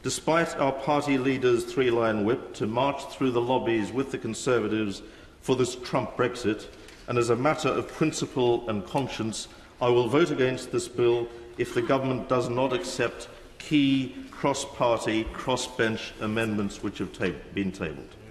despite our party leader's three-line whip to march through the lobbies with the Conservatives for this Trump Brexit, and as a matter of principle and conscience, I will vote against this bill if the government does not accept key cross-party, cross-bench amendments which have been tabled.